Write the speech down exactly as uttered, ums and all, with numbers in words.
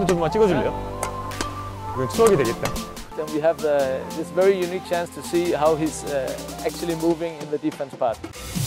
한 번만 찍어줄래요? 이건 추억이 되겠다. Then we have the, this very unique chance to see how he's uh, actually moving in the defense part.